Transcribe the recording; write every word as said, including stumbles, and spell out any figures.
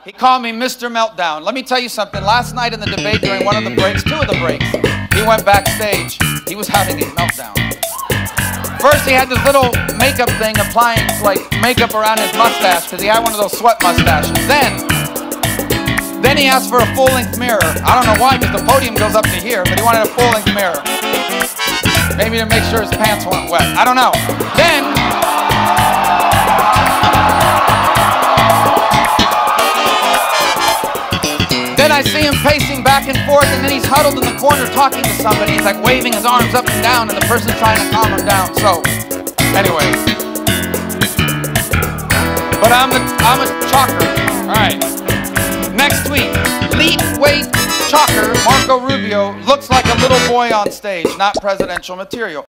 He called me Mister Meltdown. Let me tell you something. Last night in the debate during one of the breaks, two of the breaks, he went backstage. He was having a meltdown. First, he had this little makeup thing applying like makeup around his mustache because he had one of those sweat mustaches. Then, then he asked for a full-length mirror. I don't know why, because the podium goes up to here, but he wanted a full-length mirror. Maybe to make sure his pants weren't wet. I don't know. Then, then I see him pacing back and forth, and then he's huddled in the corner talking to somebody. He's like waving his arms up and down, and the person's trying to calm him down. So, anyway. But I'm a, I'm a chalker. All right. Next week, leap weight chalker Marco Rubio looks like a little boy on stage, not presidential material.